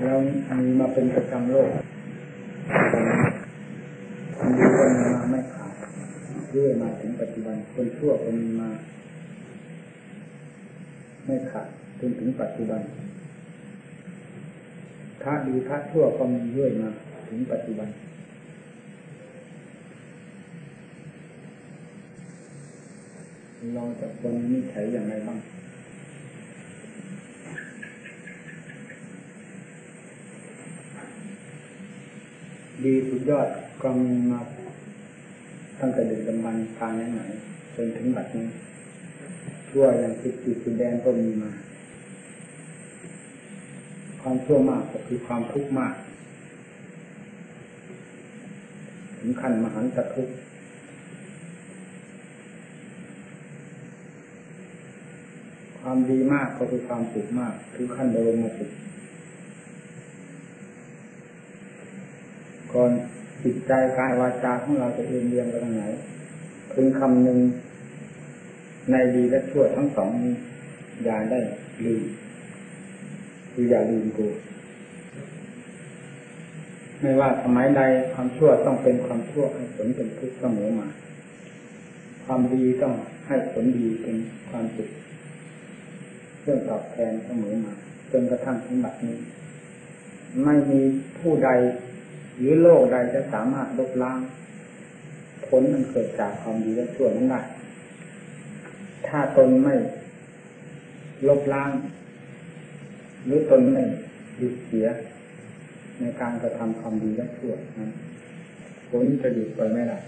แล้วมีมาเป็นประจำโลกมันดีกันมาไม่ขาดเรื่อยมาถึงปัจจุบันคนชั่วคนมีมาไม่ขาดจนถึงปัจจุบันพระดีพระชั่วก็มีเรื่อยมาถึงปัจจุบันเราจะควรนิสัยอย่างไรบ้างดีสุดยอดก็มีมาตั้งแต่ดึกดำบรรพ์ทางไหนจนถึงบัดนี้ชั่วอย่างติดแดนก็มีมาความชั่วมากก็คือความทุกข์มากถึงขั้นมหันตทุกข์ความดีมากก็คือความสุขมากคือขั้นบรมสุขก่อนจิตใจกายวาจาของเราจะเรียงไปทางไหนพึงคำหนึ่งในดีและชั่วทั้งสองนี้อย่าได้ลืมคืออย่าลืมตัวไม่ว่าสมัยใดความชั่วต้องเป็นความชั่วให้ผลเป็นทุกข์เสมอมาความดีต้องให้ผลดีเป็นความสุขเรื่องตอบแทนเสมอมาจนกระทั่งถึงบัดนี้ไม่มีผู้ใดหรือโลกใดจะสามารถลบล้างผลมันเกิดจากความดีและชั่วนั้นได้ถ้าตนไม่ลบล้างหรือตนไม่หยุดเสียในการกระทำความดีและชั่วนั้นผลจะหยุดไปไม่ได้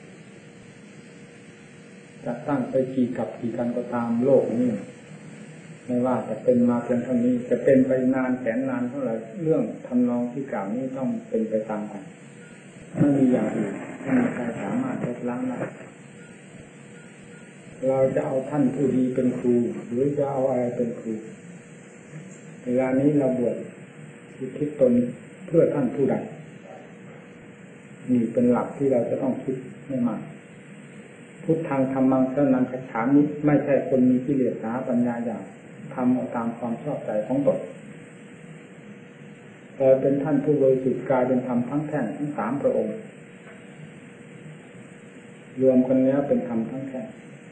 จะตั้งไปกี่กับกี่กันก็ตามโลกนี้ไม่ว่าจะเป็นมาเพียงเท่านี้จะเป็นไปนานแสนนานเท่าไหร่เรื่องทำนองที่กล่าวนี้ต้องเป็นไปตามกันไม่มีอย่างอื่นไม่มีใครสามารถลบล้างได้เราจะเอาท่านผู้ดีเป็นครูหรือจะเอาอะไรเป็นครูเวลานี้เราบวชคิดตนเพื่อท่านผู้ใดนี่เป็นหลักที่เราจะต้องคิดให้มากพุทธังธัมมังสรณังคัจฉามิไม่ใช่คนมีกิเลสหาปัญญาอย่างทำเอาตามความชอบใจของตนแต่เป็นท่านผู้บริสุทธิ์กายเป็นธรรมทั้งแท่งทั้งสามพระองค์รวมกันแล้วเป็นธรรมทั้งแท่ง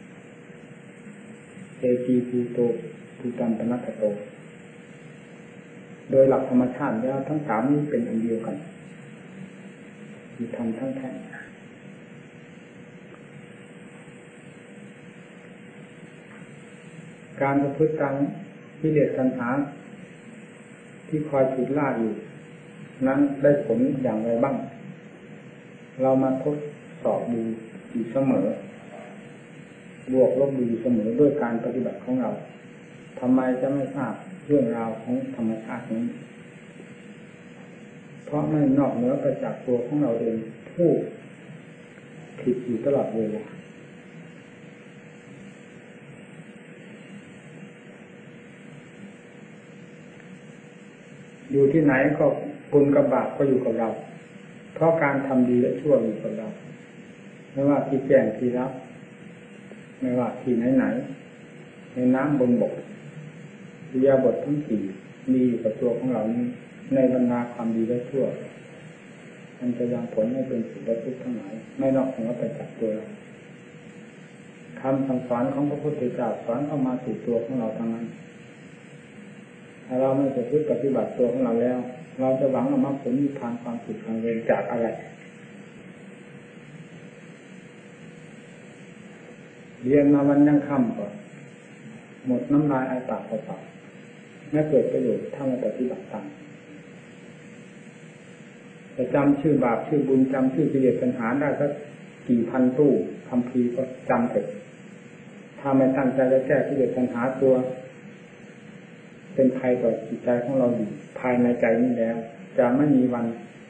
เอกีภูโตภูตัมปนัสสโตโดยหลักธรรมชาติแล้วทั้งสามนี้เป็นอันเดียวกันคือธรรมทั้งแท่งการประพฤติตามกิเลสตัณหาที่คอยฉุดลากอยู่นั้นได้ผลอย่างไรบ้างเรามาทดสอบดูอยู่เสมอบวกลบดูเสมอด้วยการปฏิบัติของเราทำไมจะไม่ทราบเรื่องราวของธรรมชาตินี้เพราะไม่นอกเหนือไปจากตัวของเราเองผู้ผิดอยู่ตลอดเวลาอยู่ที่ไหนก็บุญกับบาปก็อยู่กับเราเพราะการทำดีและชั่วอยู่กับเราไม่ว่าที่แจ้งที่รับไม่ว่าที่ไหนในน้ำบนบกอิริยาบถทั้งสี่มีอยู่กับตัวของเรานี้ในบรรดาความดีและชั่วมันจะยังผลให้เป็นสุขและทุกข์ทั้งหลายไม่นอกเหนือไปจากตัวเราคำสั่งสอนของพระพุทธเจ้าสอนเข้ามาสู่ตัวของเราทั้งนั้นถ้าเราไม่จะปฏิบัติตัวของเราแล้วเราจะหวังเอามรรคผลนิพพานความสุขทางเวรจากอะไรเรียนมาวันยังค่ำก่อนหมดน้ำลายอาปากเปล่าไม่เกิดประโยชน์ถ้าไม่ปฏิบัติตามจะจำชื่อบาปชื่อบุญจำชื่อกิเลสปัญหาได้สักกี่พันตู้คำพีก็จำเถอะถ้าไม่ตั้งใจจะแก้กิเลสปัญหาตัวเป็นภัยต่อจิตใจของเราอยู่ภายในใจนี้แล้วจะไม่มีวัน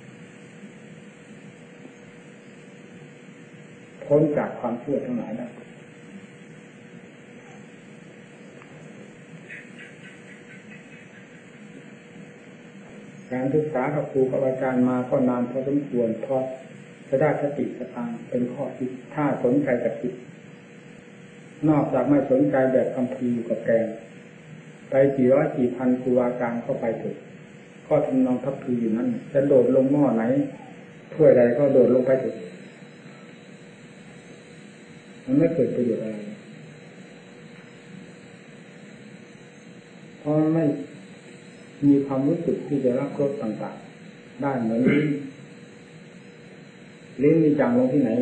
พ้นจากความชั่วทั้งหลายได้การศึกษากับครูกับอาจารย์มาก็นานพอสมควรเพราะจะได้สติสตังเป็นข้อที่ถ้าสนใจกับจิตนอกจากไม่สนใจแบบคัมภีร์อยู่กับแกงไปกี่ร้อยกี่พันครูอาจารย์เข้าไปถึงก็ทำนองทัพพีอยู่นั้นจะโดดลงหม้อไหนถ้วยใดก็โดดลงไปถึงมันไม่เกิดประโยชน์อะไรเพราะไม่มีความรู้สึกที่จะรับรสต่างๆได้เหมือนลิ้นมีจางลงที่ไหน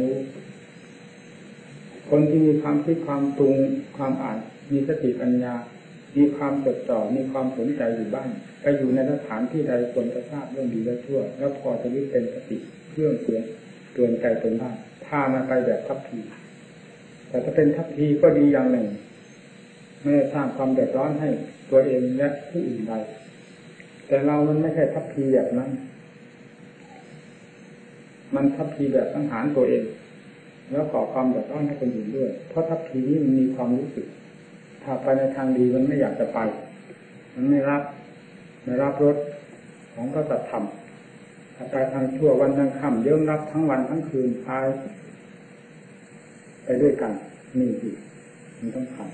คนที่มีความคิดความปรุงความอ่านมีสติปัญญามีความจดจ่อมีความสนใจอยู่บ้างไปอยู่ในสถานที่ใดควรจะทราบเรื่องดีและชั่วแล้วพอจะยึดเป็นสติเครื่องเตือนใจตนได้พามาไปแบบทัพพีแต่ถ้าเป็นทัพพีก็ดีอย่างหนึ่งไม่สร้างความเดือดร้อนให้ตัวเองและผู้อื่นใดแต่เรามันไม่ใช่ทัพพีแบบนั้นมันทัพพีแบบสังหารตัวเองแล้วก่อความเดือดร้อนให้คนอื่นด้วยเพราะทัพพีนี้มันมีความรู้สึกถ้าไปในทางดีมันไม่อยากจะไปมันไม่รับรสของพระสัทธรรมถ้าไปทางชั่ววันทั้งค่ำเยิ้มรับทั้งวันทั้งคืนพายไปด้วยกันนี่สิมันต้องทำ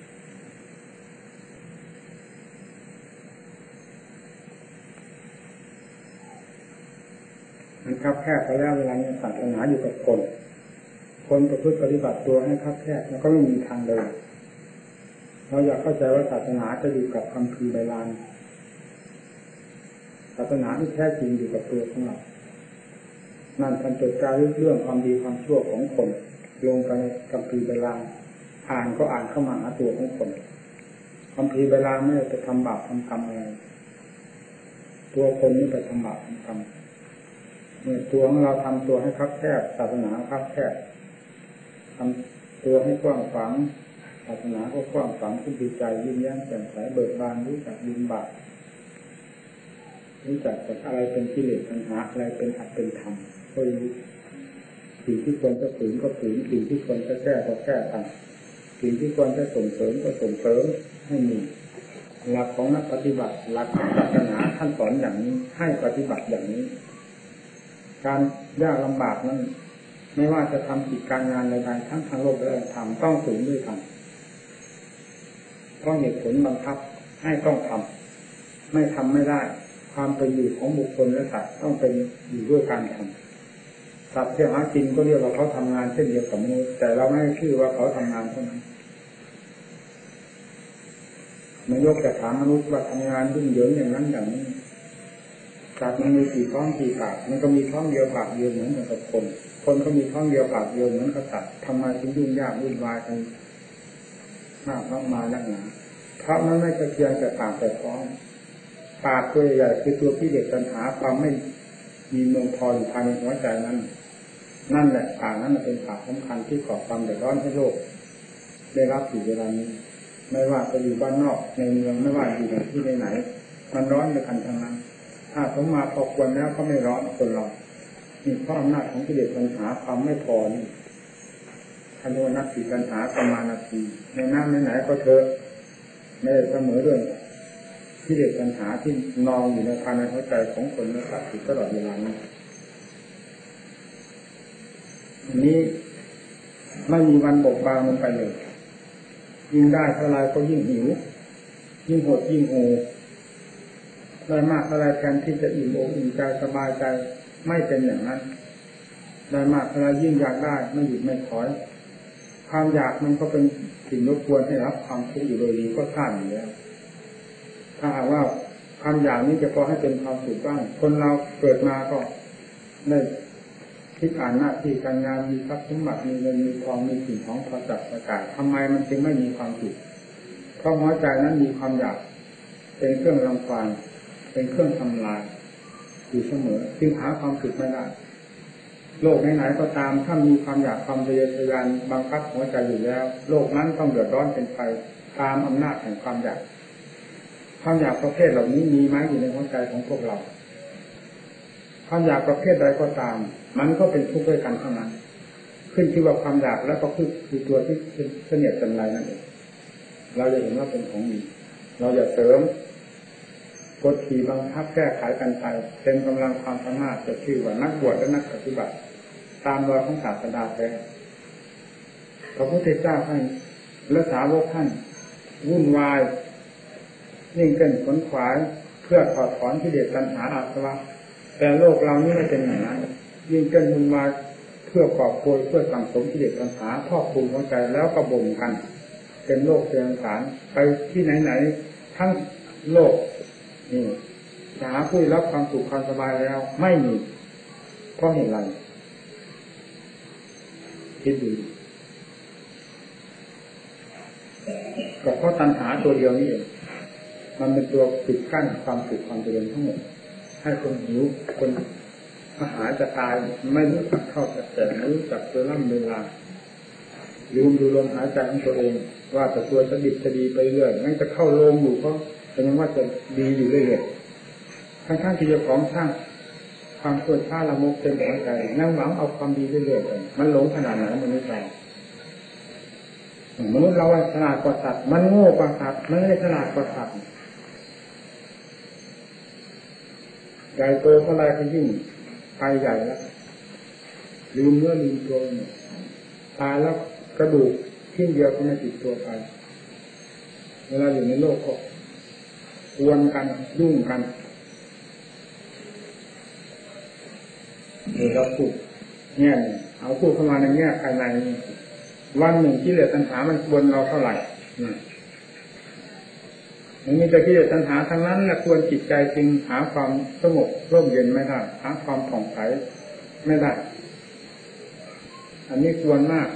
มันคับแคบไปแล้วเวลานี้ศาสนาอยู่กับคนประพฤติปฏิบัติตัวให้คับแคบแล้วก็ไม่มีทางเดินเราอยากเข้าใจว่าศาสนาจะอยู่กับคำพีใบลานศาสนาที่แท้จริงอยู่กับตัวของเรานั่นการจดจารึกเรื่องความดีความชั่วของคนลงไปในคำพีใบลานอ่านก็อ่านเข้ามาหาตัวของคนคำพีใบลานไม่ได้ไปทำบาปทำกรรมอะไรตัวคนนี้ไปทำบาปทำกรรมเมื่อตัวของเราทำตัวให้คับแคบศาสนาคับแคบทำตัวให้กว้างขวางศาสนาก็กว้างขวางขึ้นใจยิ้มแย้มแจ่มใสเบิกบานรู้จักยินบาปรู้จักอะไรเป็นกิเลสปัญหาอะไรเป็นอัตเป็นธรรมก็รู้สิ่งที่ควรจะฝืนก็ฝืนสิ่งที่ควรจะแก้ก็แก้ตามสิ่งที่ควรจะส่งเสริมก็ส่งเสริมให้มีหลักของนักปฏิบัติหลักของศาสนาท่านสอนอย่างนี้ให้ปฏิบัติอย่างนี้การยากลำบากนั้นไม่ว่าจะทำกิจการงานใดๆทั้งทางโลกและทางธรรมต้องฝืนด้วยกันเพราะเหตุผลบังคับให้ต้องทำไม่ทำไม่ได้ความเป็นอยู่ของบุคคลและสัตว์ต้องเป็นอยู่ด้วยการทำสัตว์ที่หากินก็เรียกว่าเขาทำงานเช่นเดียวกับมนุษย์แต่เราไม่ชื่อว่าเขาทำงานเท่านั้นนายกจะถามมนุษย์ว่าทำงานยุ่งเหยิงอย่างนั้นอย่างนี้สัตว์มันมีกี่ท้องกี่ปากมันก็มีท้องเดียวปากเดียวเหมือนกับคนก็มีท้องเดียวปากเดียวเหมือนกับสัตว์ทำไมถึงยุ่งยากวุ่นวายกันมากมายนักหนาเพราะมันไม่ใช่เพียงแต่ปากแต่ท้องปากตัวใหญ่คือตัวที่เด็กปัญหาความไม่มีเมืองพออยู่ภายในหัวใจนั้นนั่นแหละปากนั้นเป็นปากสำคัญที่ก่อความเดือดร้อนให้โลกได้รับอยู่เวลานี้ไม่ว่าจะอยู่บ้านนอกในเมืองไม่ว่าอยู่ที่ไหนมันร้อนด้วยกันทั้งนั้นถ้าสมมาพอควรแล้วก็ไม่ร้อนคนเรามีข้ออำนาจของกิเลสปัญหาความไม่พอนี่คันโดนักขีปัญหาประมาณนาทีในน้ำไหนก็เถอะไม่ได้เสมอเรื่องกิเลสปัญหาที่นองอยู่ในภายในหัวใจของคนและสัตว์ตลอดเวลานี้นี้ไม่มีวันบกบางลงไปเลยยิ่งได้เท่าไรก็ยิ่งหิวยิ่งหดยิ่งโหได้มากเท่าไรแทนที่จะอิ่มอกอิ่มใจสบายใจไม่เป็นอย่างนั้นได้มากเท่าไรยิ่งอยากได้ไม่หยุดไม่ถอยความอยากมันก็เป็นสิ่งรบกวนให้รับความทุกข์อยู่โดยดีก็ทราบอยู่แล้วถ้าหากว่าความอยากนี้จะพอให้เป็นความสุขบ้างคนเราเกิดมาก็ได้คิดอ่านหน้าที่การงานมีทรัพย์สมบัติมีเงินมีทองมีสิ่งของพอจับประกาศทำไมมันจึงไม่มีความสุขเพราะหัวใจนั้นมีความอยากเป็นเครื่องรังควานเป็นเครื่องทำลายอยู่เสมอจึงหาความสุขไม่ได้โลกไหนๆก็ตามถ้ามีความอยากความทะเยอทะยานบังคับหัวใจอยู่แล้วโลกนั้นต้องเดือดร้อนเป็นไปตามอำนาจแห่งความอยากประเภทเหล่านี้มีไหมอยู่ในหัวใจของพวกเราความอยากประเภทใดก็ตามมันก็เป็นทุกข์ด้วยกันทั้งนั้นขึ้นชื่อว่าความอยากแล้วก็คือตัวที่เสนียดจันไรนั่นเองเราจะเห็นว่าเป็นของดีเราอย่าเสริมกดขี่บังคับแก้ไขกันไปเป็นกำลังความสามารถจะชื่อว่านักบวชและนักปฏิบัติตามรอยของศาสดาแท้พระพุทธเจ้าท่านและสาวกท่านวุ่นวายยิ่งเกินขนขวายเพื่อถอดถอนกิเลสตัณหาอาสวะแต่โลกเรานี่ไม่เป็นอย่างนั้นยิ่งเป็นมุนมาเพื่อกอบโกยเพื่อสั่งสมกิเลสตัณหาครอบคลุมหัวใจแล้วก็บ่มกันเป็นโลกเสื่อมสารไปที่ไหนๆทั้งโลกนี่จะหาผู้รับความสุขความสบายแล้วไม่มีเพราะเหตุไรคิดดูก็เพราะตัณหาตัวเดียวนี้เองมันเป็นตัวปิดกั้นความสุขความเจริญทั้งหมดให้คนหิวคนอาหารจะตายไม่รู้จักเข้าจักแต่ไม่รู้จักเวลาลืมดูลมหายใจของตัวเองว่าแต่ตัวจะดิบจะดีไปเรื่อยงั้นจะเข้าโรงอยู่ก็แสดงว่าจะดีอยู่เรื่อยๆทั้งที่เจ้าของสร้างความปวดช้าละมุกเต็มหัวใจนั่งหวังเอาความดีเรื่อยๆไปมันหลงขนาดไหนมันไม่ใจมนุษย์เราฉลาดกว่าสัตว์มันโง่กว่าสัตว์มันไม่ฉลาดกว่าสัตว์ใหญ่โตเท่าไรก็ยิ่งไปใหญ่แล้วลืมเนื้อลืมตัวตายแล้วกระดูกชิ้นเดียวก็ไม่ติดตัวไปเวลาอยู่ในโลกก็กวนกันยุ่งกันเราพูดเนี่ยเอาพูดเข้ามาในแง่ภายในวันหนึ่งกิเลสตัณหามันกวนเราเท่าไหร่มันมีแต่กิเลสตัณหาทั้งนั้นแหละควรจิตใจจึงหาความสงบร่มเย็นไม่ได้หาความผ่องใสไม่ได้อันนี้ควรมาก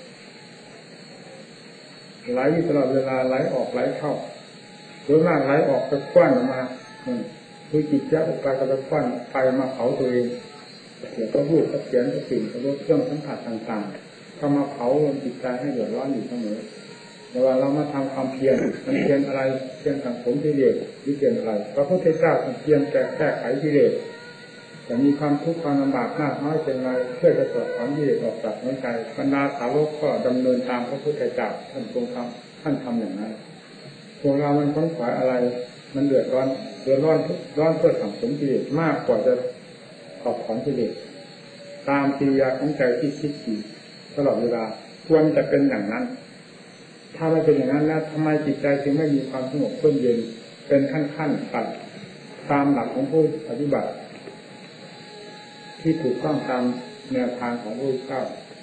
ไหลตลอดเวลาไหลออกไหลเข้าโดยมากไหลออกจะกว้านออกมาคือจิตจะออกไปก็จะกว้านไปมาเผาตัวเองเดี๋ยวก็รูปก็เขียนก็สิ่งก็รสเครื่องสัมผัสต่างๆเข้ามาเผาลงจิตใจให้เดือดร้อนอยู่เสมอแต่ว่าเรามาทำความเพียรมันเพียรอะไรเพียรสังสมกิเลสหรือเพียรอะไรพระพุทธเจ้าเพียรแก้ไขกิเลสแต่มีความทุกข์ความลำบากมากน้อยเป็นไรเพื่อจะถอดถอนกิเลสออกจากหัวใจบรรดาสาวกก็ดำเนินตามพระพุทธเจ้าท่านทรงทำท่านทำอย่างนั้นพวกเรามันค้นขวายอะไรมันเดือดร้อนเพื่อสังสมกิเลสมากกว่าจะถอดถอนกิเลสตามกิริยาของใจที่คิดอยู่ตลอดเวลาควรจะเป็นอย่างนั้นถ้าไม่เป็นอย่างนั้นแล้วทำไมจิตใจจึงไม่มีความสงบเย็นเป็นขั้นๆตัดตามหลักของผู้ปฏิบัติที่ถูกต้องตามแนวทางของพระพุทธเจ้า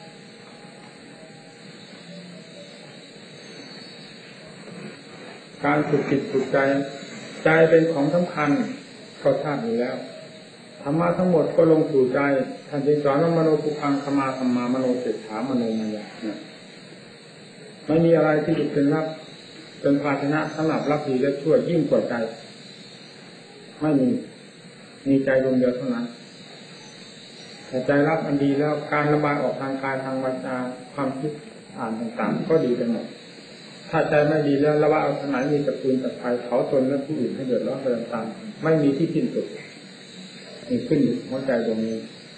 การฝึกจิตฝึกใจใจเป็นของสำคัญเขาทราบอยู่แล้วธรรมะทั้งหมดก็ลงสู่ใจท่านจึงสอนว่ามโนปุพังขมาธรรมามโนเศรษฐามโนมายะไม่มีอะไรที่จะเป็นภาชนะสำหรับรับดีและชั่วยิ่งกว่าใจไม่มีใจดวงเดียวเท่านั้นแต่ใจรับอันดีแล้วการระบายออกทางกายทางวาจาความคิดอ่านต่างๆก็ดีไปหมดถ้าใจไม่ดีแล้วระบายออกทางไหนมีตะปูนตะไคร้เผาตนและผู้อื่นให้เดือดร้อนไปตามๆไม่มีที่สิ้นสุดมีขึ้นหัวใจตรงนี้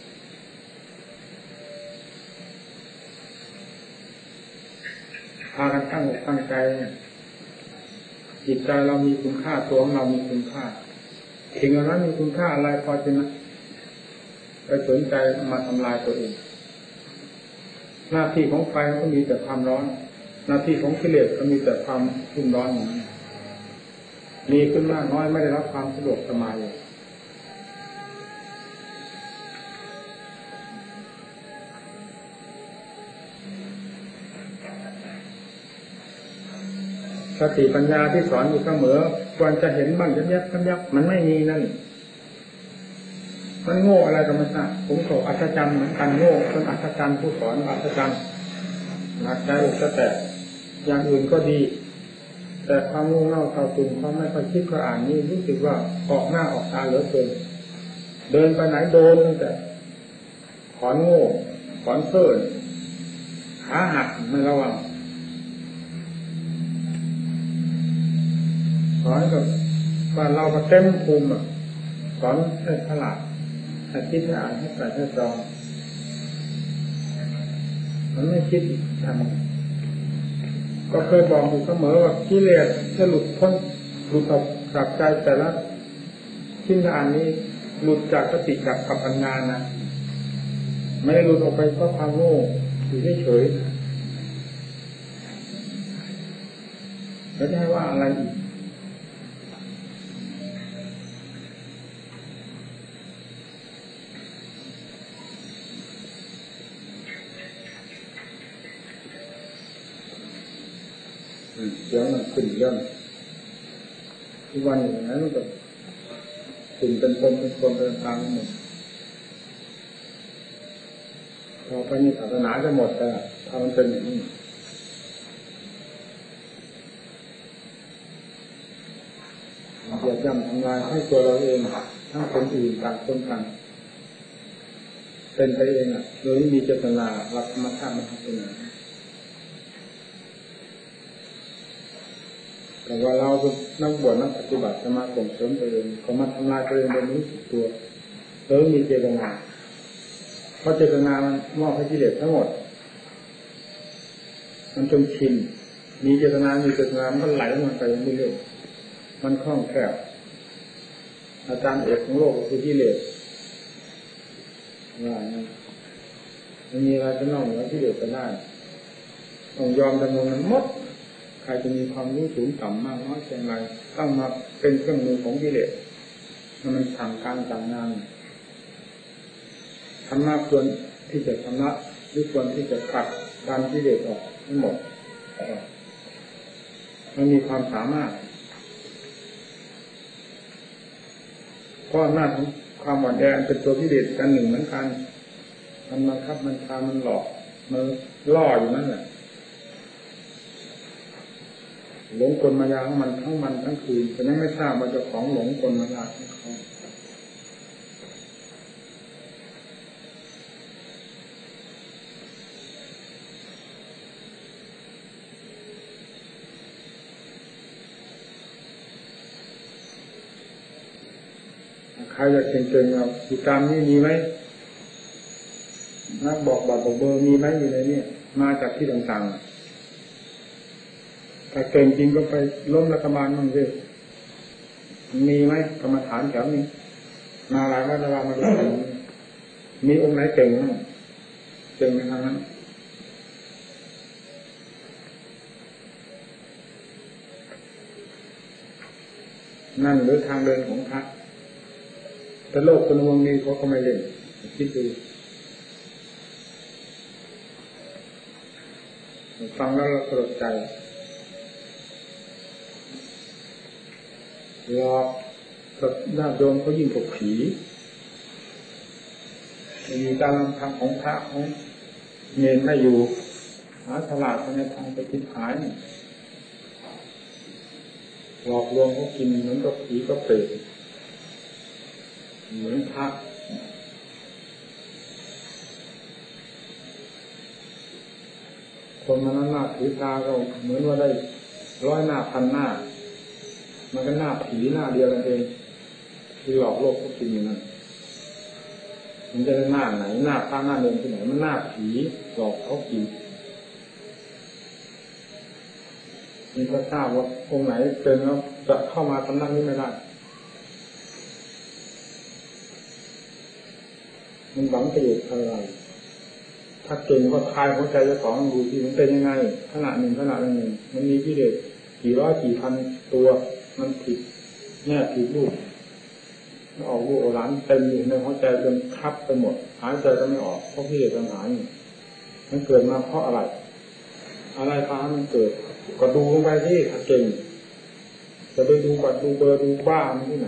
พากันตั้งอกตั้งใจจิตใจเรามีคุณค่าตัวของเรามีคุณค่าสิ่งเหล่านั้นมีคุณค่าอะไรพอจะนะไปสนใจมาทำลายตัวเองหน้าที่ของไฟก็มีแต่ความร้อนหน้าที่ของกิเลสก็มีแต่ความรุ่มร้อนอย่างนั้นมีขึ้นมากน้อยไม่ได้รับความสะดวกสบายเลยสติปัญญาที่สอนอยู่เสมอควรจะเห็นบ้างยับมันไม่มีนั่นมันโง่อะไรก็ไม่ทราบผมโกรธอัศจรรย์เหมือนกันโง่เป็นอัศจรรย์ผู้สอนอัศจรรย์หนักใจอกจะแตกอย่างอื่นก็ดีแต่ความโง่เง่าเท่าตุ่มความไม่ค่อยคิดก็อ่านนี่รู้สึกว่าออกหน้าออกตาเหลือเกินเดินไปไหนโดนตั้งแต่ถอนโง่ถอนเซิร์ขาหักไม่ระวังสอนกับว่าเราก็เต็มภูมิสอนให้ฉลาดให้คิดให้อ่านให้ใส่ให้จองมันไม่คิดทำก็เคยบอกอยู่เสมอว่ากิเลสจะหลุดออกจากใจแต่ละชิ้นอ่านนี้หลุดจากสติกับปัญญานะไม่ได้หลุดออกไปเพราะความโง่อยู่เฉยแล้วจะให้ว่าอะไรอีกสียงมันขึ้นเรื่องทุกวันอย่างนั้นมันก็ขึ้นเป็นปมเป็นทางหมดพอไปนี่ศาสนาจะหมดแต่ถ้ามันเป็นอย่างนี้เหยียบย่ำทำลายให้ตัวเราเองทั้งคนอื่นต่างคนต่างเป็นไปเองโดยไม่มีเจตนารับธรรมชาติมาทำเป็นอย่างนี้แต่ว่าเราเป็นนักบวชนักปฏิบัติจะมาส่งเสริมตัวเองเขามาทำลายตัวเองโดยไม่รู้สึกตัวโดยมีเจตนาเพราะเจตนามันมอบให้กิเลสทั้งหมดมันจนชินมีเจตนามันก็ไหลมันไปเรื่อยๆมันคล่องแคล่วอาจารย์เอกของโลกคือกิเลสว่ามันมีอะไรจะนอกเหนือกิเลสก็ได้ต้องยอมดำรงมันหมดใครจะมีความรู้สูงต่ำมากน้อยเพียงไรต้องมาเป็นเครื่องมือของกิเลสมันสั่งการสั่งงานธรรมะควรที่จะชำระหรือควรที่จะขัดการกิเลสออกทั้งหมดมันมีความสามารถเพราะอำนาจของความหวานแดงเป็นตัวกิเลสกันหนึ่งเหมือนกันมันบังคับมันพามันหลอกมันล่ออยู่นั่นแหละหลงกลมายาของมันทั้งวันทั้งคืนแต่ยังไม่ทราบว่าเจ้าของหลงกลมายาของเขาใครอยากเก่งๆเราติดตามนี่มีไหมนักบอกเบอร์มีไหมอยู่ในนี้มาจากที่ต่างๆถ้าเก่งจริงก็ไปล้มรัฐบาลมั่งสิมีไหมกรรมฐานแถวนี้มาหลายรัฐบาลมาดูมีองค์ไหนเก่งบ้างเก่งในทางนั้นนั่นหรือทางเดินของพระแต่โลกคนวงนี้เขาก็ไม่เล่นคิดดูฟังแล้วเราสลดใจหลอกกับญาติโยมเขายิ่งกว่าผีมีการทำของพระของเนรไม่อยู่หาฉลาดในทางปฏิหารหลอกลวงเขากินเหมือนกับผีก็เปรตเหมือนพระคนมันหน้าถือตาก็เหมือนว่าได้ร้อยหน้าพันหน้ามันก็หน้าผีหน้าเดียวกันเองที่หลอกโลกเขากินอย่างนั้นมันจะได้หน้าไหนหน้าพระหน้าเดินที่ไหนมันหน้าผีหลอกเขากินมีพระทราบว่าองค์ไหนเป็นแล้วจะเข้ามาตำนักนี้ไม่ได้มันหวังประโยชน์อะไรถ้าเก่งก็ทายหัวใจเจ้าของดูที่มันเป็นยังไงขนาดหนึ่งมันมีกิเลสกี่ร้อยกี่พันตัวมันผิดแง่ผิดรูปออกรูปหลานเต็มอยู่ในหัวใจจนคับไปหมดหายใจก็ไม่ออกเพราะกิเลสปัญหานี่มันเกิดมาเพราะอะไรพามันเกิดก็ดูลงไปที่ถ้าเก่งจะไปดูบัตรดูเบอร์ดูบ้ามันที่ไหน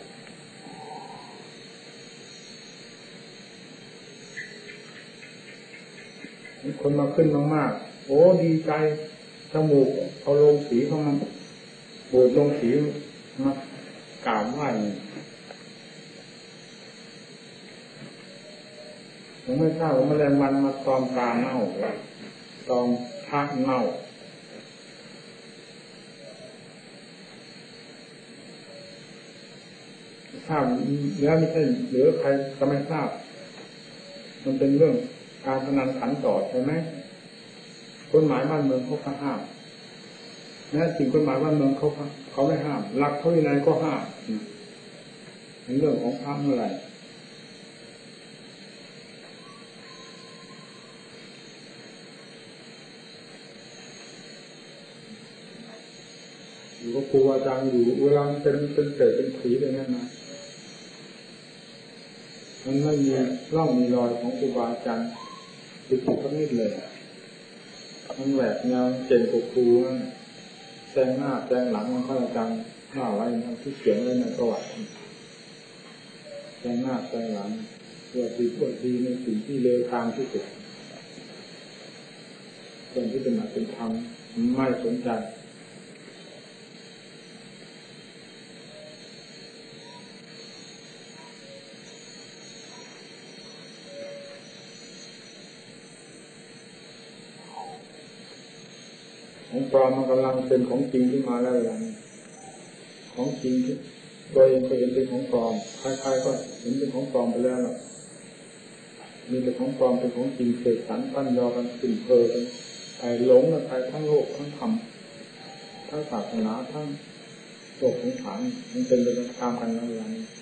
มีคนมาขึ้นมากๆโอ้ดีใจจมูกเอาลงสีเข้ามาโบดลงสีมากราบไหว้ผมไม่ทราบว่าแมลงวันมาตอมตาเน่าตอมพักเน่าทราบแล้วไม่ใช่หรือใครก็ไม่ทราบมันเป็นเรื่องการพนันขันต่อใช่ไหมกฎหมายบ้านเมืองเขาก็ห้ามแม้สิ่งกฎหมายบ้านเมืองเขาไม่ห้ามหลักเขาวินัยก็ห้ามเป็นเรื่องของพระเมื่อไหร่อยู่กับครูอาจารย์อยู่เวลาเป็นเศษเป็นผีเลยนั่นนะมันไม่มีร่องมีรอยของครูบาอาจารย์คือถูกทั้งนิดเลยมันแหวกแนวเก่งกว่าครูนั่นแซงหน้าแซงหลังมันก็จะจำว่าไว้ที่เขียนไว้ในประวัติแซงหน้าแซงหลังเพื่อดีพูดดีในสิ่งที่เลวทางที่สุดคนที่เป็นหนักเป็นธรรมไม่สนใจของปลอมมันกำลังเป็นของจริงขึ้นมาแล้วอย่างของจริงตัวเองก็เห็นเป็นของปลอมใครๆก็เห็นเป็นของปลอมไปแล้วมีแต่ของปลอมเป็นของจริงเสกสรรปั้นยอกันสิ่งเพอกันไปหลงกันไปทั้งโลกทั้งธรรมทั้งศาสนาทั้งโลกทั้งฐานมันเป็นไปตามกันแล้วอย่างนี้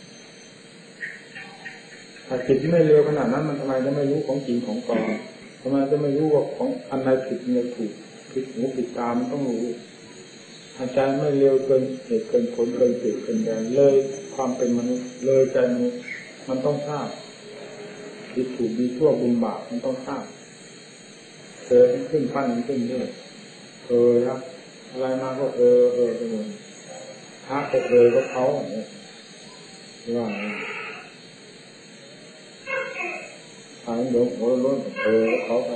ถ้าจิตที่ไม่เร็วขนาดนั้นมันทำไมจะไม่รู้ของจริงของปลอมทำไมจะไม่รู้ว่าของอันใดผิดอันใดถูกผิดหูผิดตามันต้องรู้อาจารย์ไม่เร็วเกินเหตุเกินผลเกินเหตุเกินแดนเลยความเป็นมนุษย์เลยใจมนุษย์มันต้องทราบผิดถูกดีชั่วบุญบาปมันต้องทราบขึ้นปั้นขึ้นด้วยครับอะไรมาก็ไปหมดพระก็ก็เขาเนี่ยว่าทางหลวงพ่อล้นเขาไป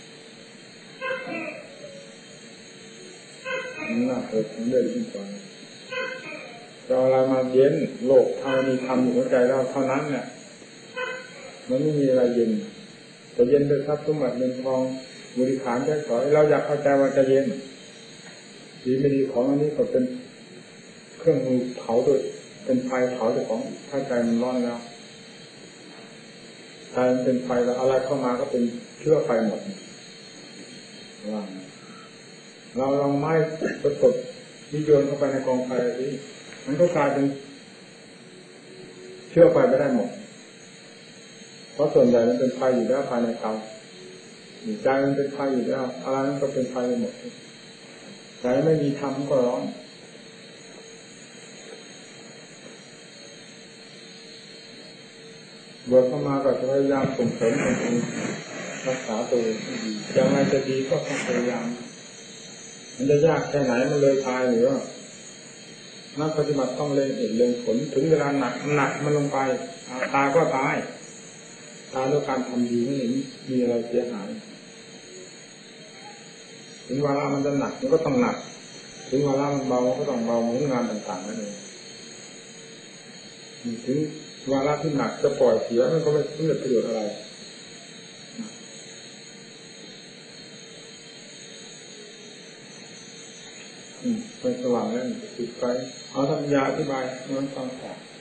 น่าถึงได้ยิ่งกว่าเราอะไรมาเย็นโลกทางมีธรรมอยู่หัวใจเราเท่านั้นเนี่ยมันไม่มีอะไรเย็นแต่เย็นด้วยทรัพย์สมบัติเงินทองบริขารใช้สอยเราอยากเข้าใจว่าจะเย็นดีไม่ดีของอันนี้ก็เป็นเครื่องมือเผาด้วยเป็นไฟเผาด้วยของถ้าใจมันร้อนแล้วใจมันเป็นไฟแล้วอะไรเข้ามาก็เป็นเชื้อไฟหมดว่าเราลองไม้ประกบนิยมเข้าไปในกองไฟนี้มันก็กลายเป็นเชื้อไฟไปได้หมดเพราะส่วนใหญ่มันเป็นไฟอยู่แล้วภายในเตาใจมันเป็นไฟอยู่แล้วอะไรมันก็เป็นไฟหมดใจไม่มีธรรมก็ร้อนบวชเข้ามาก็พยายามส่งเสริมตนเองรักษาตัวเองให้ดียังไงจะดีก็ต้องพยายามมันจะยากแค่ไหนมันเลยตายหรือว่านักปฏิบัติต้องเล็งเห็นเล็งผลถึงเวลาหนักมันลงไปตายก็ตายด้วยการทำดีไม่เห็นมีอะไรเสียหายถึงเวลามันจะหนักมันก็ต้องหนักถึงเวลามันเบาก็ต้องเบาเหมือนงานต่างๆนั่นเองถึงเวลาที่หนักจะปล่อยเสียมันก็ไม่เกิดประโยชน์อะไรเป็นสว่างแล้วติดไปเอาธรรมยาอธิบายมันฟังต่อ